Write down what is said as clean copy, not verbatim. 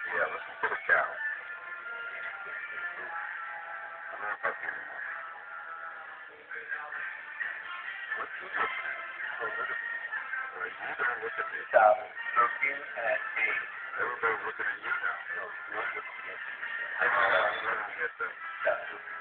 Yeah, listen to the cow. I don't know if I can. What's he looking at? Oh, look at me. You don't look at me. Stop looking at me. Everybody's looking at you now. No, you're looking at me. I'm looking at them. Stop looking